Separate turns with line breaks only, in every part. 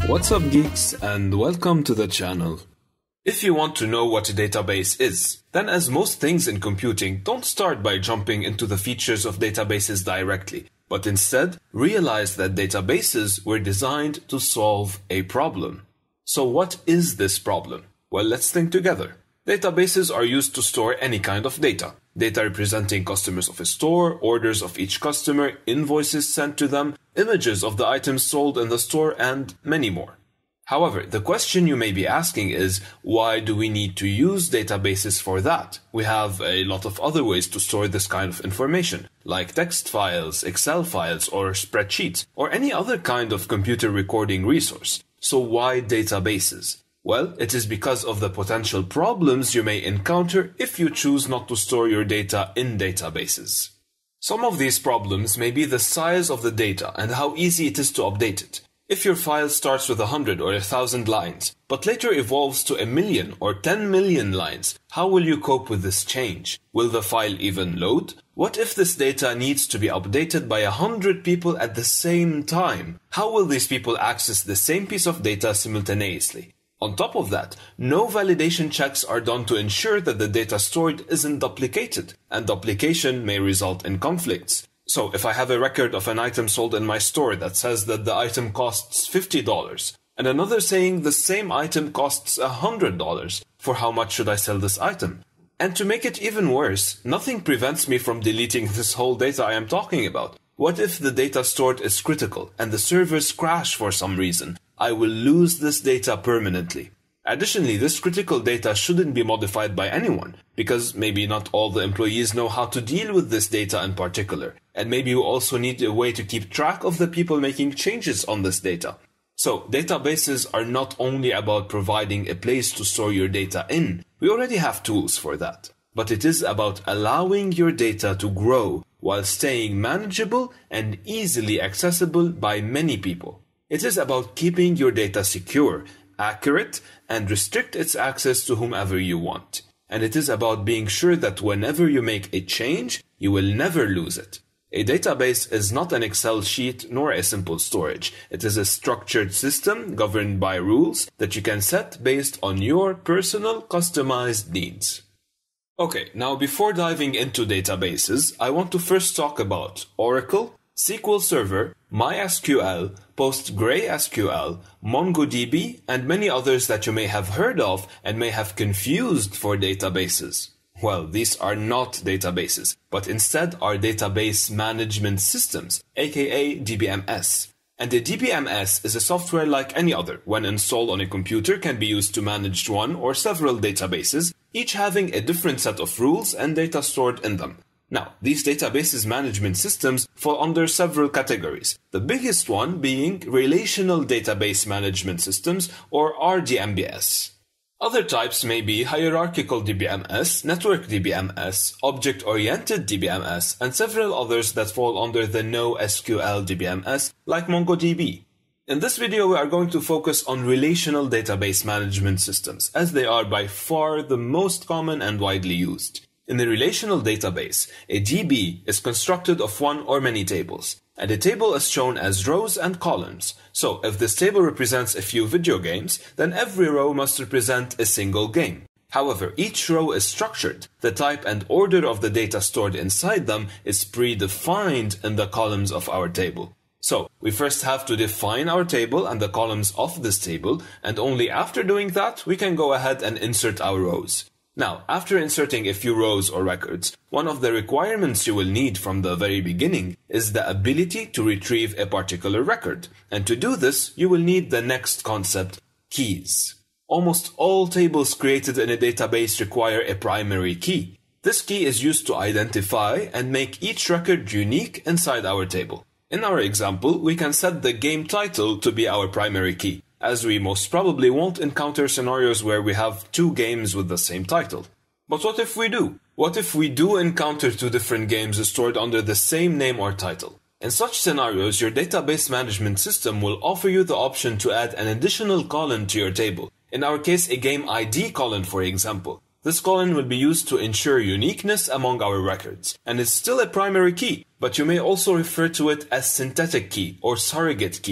What's up, geeks, and welcome to the channel. If you want to know what a database is, then as most things in computing, don't start by jumping into the features of databases directly, but instead realize that databases were designed to solve a problem. So what is this problem? Well, let's think together. Databases are used to store any kind of data. Data representing customers of a store, orders of each customer, invoices sent to them, images of the items sold in the store, and many more. However, the question you may be asking is, why do we need to use databases for that? We have a lot of other ways to store this kind of information, like text files, Excel files, or spreadsheets, or any other kind of computer recording resource. So why databases? Well, it is because of the potential problems you may encounter if you choose not to store your data in databases. Some of these problems may be the size of the data and how easy it is to update it. If your file starts with 100 or 1,000 lines, but later evolves to 1,000,000 or 10 million lines, how will you cope with this change? Will the file even load? What if this data needs to be updated by 100 people at the same time? How will these people access the same piece of data simultaneously? On top of that, no validation checks are done to ensure that the data stored isn't duplicated, and duplication may result in conflicts. So if I have a record of an item sold in my store that says that the item costs $50, and another saying the same item costs $100, for how much should I sell this item? And to make it even worse, nothing prevents me from deleting this whole data I am talking about. What if the data stored is critical and the servers crash for some reason? I will lose this data permanently. Additionally, this critical data shouldn't be modified by anyone, because maybe not all the employees know how to deal with this data in particular, and maybe you also need a way to keep track of the people making changes on this data. So, databases are not only about providing a place to store your data in, we already have tools for that, but it is about allowing your data to grow while staying manageable and easily accessible by many people. It is about keeping your data secure, accurate, and restrict its access to whomever you want. And it is about being sure that whenever you make a change, you will never lose it. A database is not an Excel sheet nor a simple storage. It is a structured system governed by rules that you can set based on your personal customized needs. Okay, now before diving into databases, I want to first talk about Oracle, SQL Server, MySQL, PostgreSQL, MongoDB, and many others that you may have heard of and may have confused for databases. Well, these are not databases, but instead are database management systems, aka DBMS. And a DBMS is a software like any other. When installed on a computer, can be used to manage one or several databases, each having a different set of rules and data stored in them. Now, these databases management systems fall under several categories, the biggest one being Relational Database Management Systems, or RDMBS. Other types may be Hierarchical DBMS, Network DBMS, Object-Oriented DBMS, and several others that fall under the NoSQL DBMS, like MongoDB. In this video, we are going to focus on Relational Database Management Systems, as they are by far the most common and widely used. In a relational database, a DB is constructed of one or many tables, and a table is shown as rows and columns. So, if this table represents a few video games, then every row must represent a single game. However, each row is structured. The type and order of the data stored inside them is predefined in the columns of our table. So, we first have to define our table and the columns of this table, and only after doing that, we can go ahead and insert our rows. Now, after inserting a few rows or records, one of the requirements you will need from the very beginning is the ability to retrieve a particular record. And to do this, you will need the next concept, keys. Almost all tables created in a database require a primary key. This key is used to identify and make each record unique inside our table. In our example, we can set the game title to be our primary key, as we most probably won't encounter scenarios where we have two games with the same title. But what if we do? What if we do encounter two different games stored under the same name or title? In such scenarios, your database management system will offer you the option to add an additional column to your table. In our case, a game ID column, for example. This column will be used to ensure uniqueness among our records, and it's still a primary key, but you may also refer to it as synthetic key or surrogate key.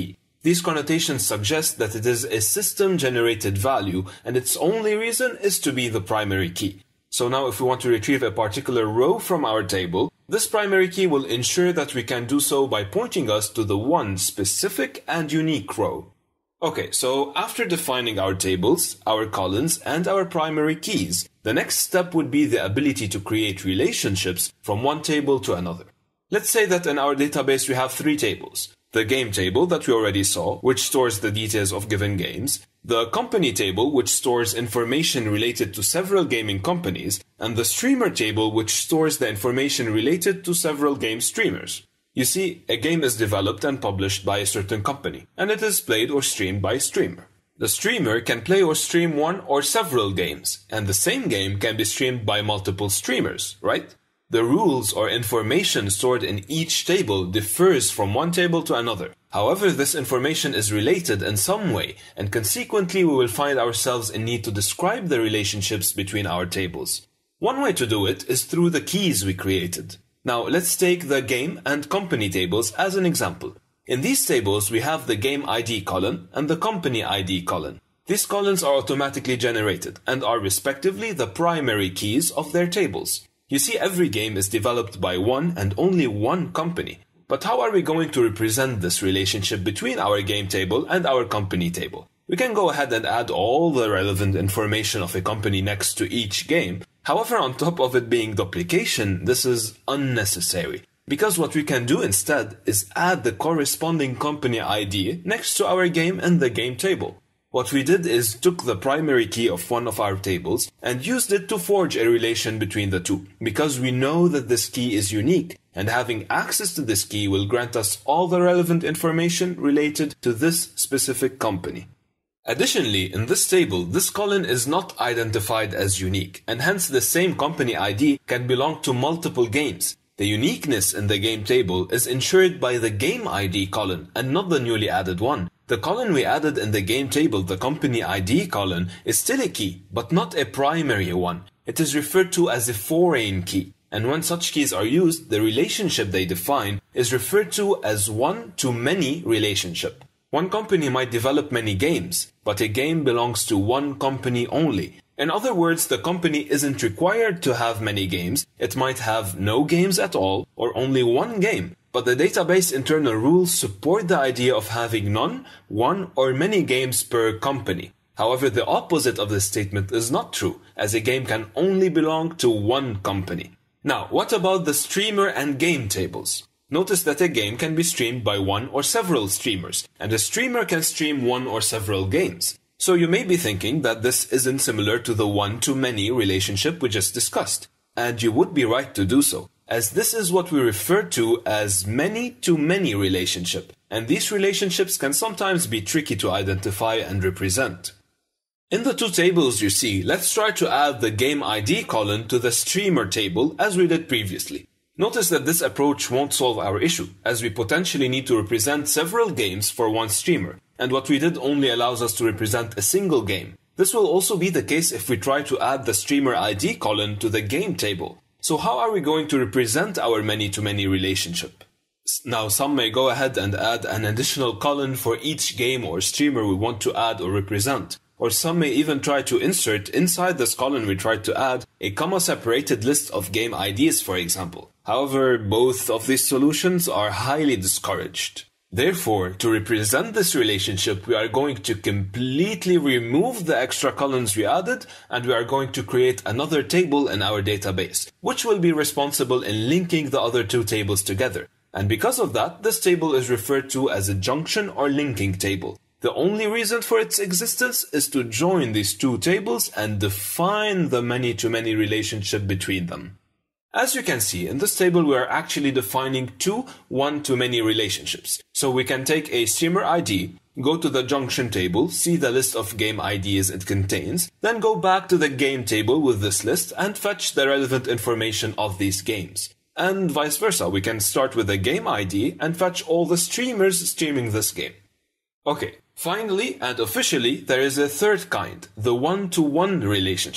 These connotations suggest that it is a system-generated value, and its only reason is to be the primary key. So now if we want to retrieve a particular row from our table, this primary key will ensure that we can do so by pointing us to the one specific and unique row. Okay, so after defining our tables, our columns, and our primary keys, the next step would be the ability to create relationships from one table to another. Let's say that in our database we have three tables. The game table that we already saw, which stores the details of given games, the company table, which stores information related to several gaming companies, and the streamer table, which stores the information related to several game streamers. You see, a game is developed and published by a certain company, and it is played or streamed by a streamer. The streamer can play or stream one or several games, and the same game can be streamed by multiple streamers, right? The rules or information stored in each table differs from one table to another. However, this information is related in some way, and consequently we will find ourselves in need to describe the relationships between our tables. One way to do it is through the keys we created. Now, let's take the game and company tables as an example. In these tables, we have the game ID column and the company ID column. These columns are automatically generated and are respectively the primary keys of their tables. You see, every game is developed by one and only one company. But how are we going to represent this relationship between our game table and our company table? We can go ahead and add all the relevant information of a company next to each game. However, on top of it being duplication, this is unnecessary. Because what we can do instead is add the corresponding company ID next to our game and the game table. What we did is took the primary key of one of our tables and used it to forge a relation between the two, because we know that this key is unique, and having access to this key will grant us all the relevant information related to this specific company. Additionally, in this table, this column is not identified as unique, and hence the same company ID can belong to multiple games. The uniqueness in the game table is ensured by the game ID column and not the newly added one. The column we added in the game table, the company ID column, is still a key, but not a primary one. It is referred to as a foreign key, and when such keys are used, the relationship they define is referred to as one-to-many relationship. One company might develop many games, but a game belongs to one company only. In other words, the company isn't required to have many games. It might have no games at all, or only one game. But the database internal rules support the idea of having none, one, or many games per company. However, the opposite of this statement is not true, as a game can only belong to one company. Now, what about the streamer and game tables? Notice that a game can be streamed by one or several streamers, and a streamer can stream one or several games. So you may be thinking that this isn't similar to the one-to-many relationship we just discussed. And you would be right to do so, as this is what we refer to as many-to-many relationship, and these relationships can sometimes be tricky to identify and represent. In the two tables you see, let's try to add the game ID column to the streamer table as we did previously. Notice that this approach won't solve our issue, as we potentially need to represent several games for one streamer, and what we did only allows us to represent a single game. This will also be the case if we try to add the streamer ID column to the game table. So how are we going to represent our many-to-many relationship? Now, some may go ahead and add an additional column for each game or streamer we want to add or represent. Or some may even try to insert inside this column we tried to add a comma-separated list of game IDs, for example. However, both of these solutions are highly discouraged. Therefore, to represent this relationship, we are going to completely remove the extra columns we added, and we are going to create another table in our database, which will be responsible in linking the other two tables together. And because of that, this table is referred to as a junction or linking table. The only reason for its existence is to join these two tables and define the many-to-many relationship between them. As you can see, in this table we are actually defining two one-to-many relationships. So we can take a streamer ID, go to the junction table, see the list of game IDs it contains, then go back to the game table with this list and fetch the relevant information of these games. And vice versa, we can start with the game ID and fetch all the streamers streaming this game. Okay, finally and officially there is a third kind, the one-to-one relationship.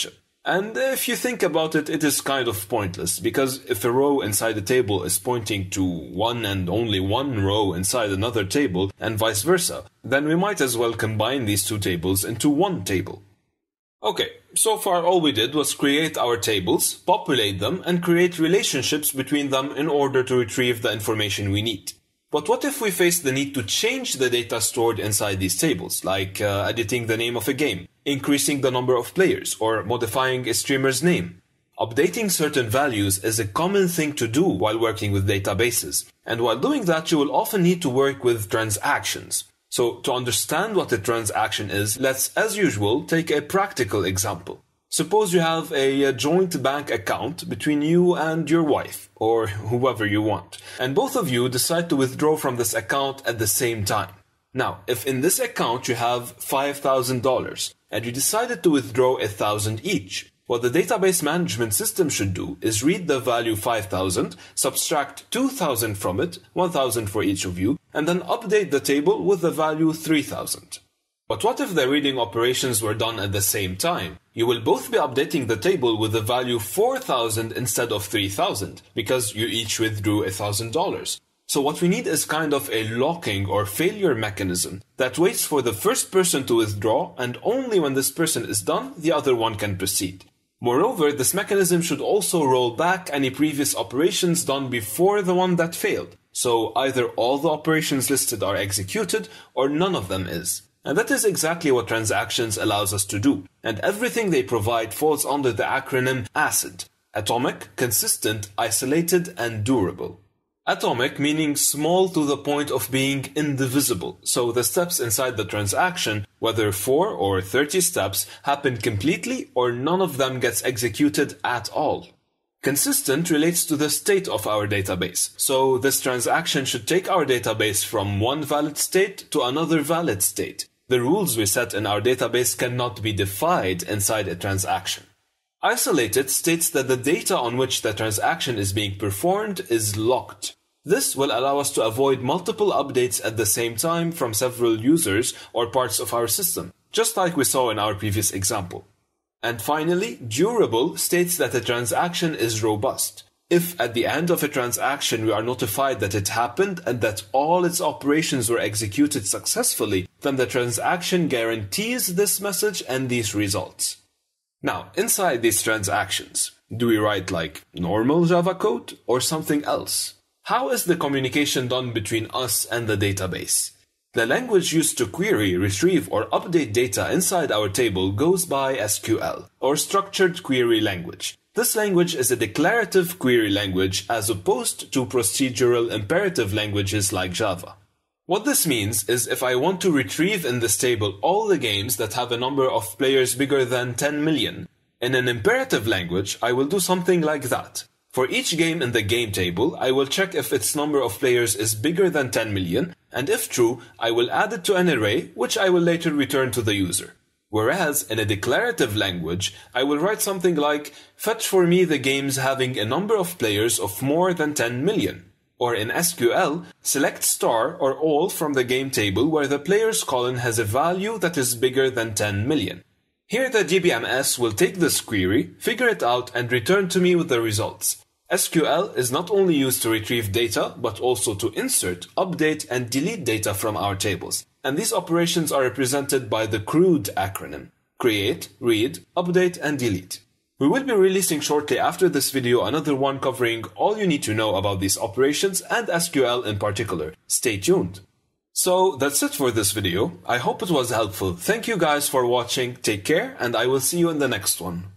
And if you think about it, it is kind of pointless, because if a row inside a table is pointing to one and only one row inside another table, and vice versa, then we might as well combine these two tables into one table. Okay, so far all we did was create our tables, populate them, and create relationships between them in order to retrieve the information we need. But what if we face the need to change the data stored inside these tables, like editing the name of a game, increasing the number of players, or modifying a streamer's name? Updating certain values is a common thing to do while working with databases, and while doing that you will often need to work with transactions. So to understand what a transaction is, let's, as usual, take a practical example. Suppose you have a joint bank account between you and your wife, or whoever you want, and both of you decide to withdraw from this account at the same time. Now, if in this account you have $5,000, and you decided to withdraw $1,000 each, what the database management system should do is read the value 5,000, subtract 2,000 from it, 1,000 for each of you, and then update the table with the value 3,000. But what if the reading operations were done at the same time? You will both be updating the table with the value 4,000 instead of 3,000, because you each withdrew $1,000. So what we need is kind of a locking or failure mechanism that waits for the first person to withdraw, and only when this person is done, the other one can proceed. Moreover, this mechanism should also roll back any previous operations done before the one that failed. So either all the operations listed are executed or none of them is. And that is exactly what transactions allows us to do. And everything they provide falls under the acronym ACID. Atomic, consistent, isolated, and durable. Atomic meaning small to the point of being indivisible. So the steps inside the transaction, whether 4 or 30 steps, happen completely or none of them gets executed at all. Consistent relates to the state of our database. So this transaction should take our database from one valid state to another valid state. The rules we set in our database cannot be defied inside a transaction. Isolated states that the data on which the transaction is being performed is locked. This will allow us to avoid multiple updates at the same time from several users or parts of our system, just like we saw in our previous example. And finally, durable states that a transaction is robust. If at the end of a transaction we are notified that it happened and that all its operations were executed successfully, then the transaction guarantees this message and these results. Now, inside these transactions, do we write like normal Java code or something else? How is the communication done between us and the database? The language used to query, retrieve, or update data inside our table goes by SQL, or Structured Query Language. This language is a declarative query language as opposed to procedural imperative languages like Java. What this means is if I want to retrieve in this table all the games that have a number of players bigger than 10 million, in an imperative language I will do something like that. For each game in the game table, I will check if its number of players is bigger than 10 million, and if true, I will add it to an array, which I will later return to the user. Whereas, in a declarative language, I will write something like, fetch for me the games having a number of players of more than 10 million. Or in SQL, select star or all from the game table where the players column has a value that is bigger than 10 million. Here the DBMS will take this query, figure it out, and return to me with the results. SQL is not only used to retrieve data, but also to insert, update, and delete data from our tables. And these operations are represented by the CRUD acronym: create, read, update, and delete. We will be releasing shortly after this video another one covering all you need to know about these operations and SQL in particular. Stay tuned. So that's it for this video. I hope it was helpful. Thank you guys for watching, take care, and I will see you in the next one.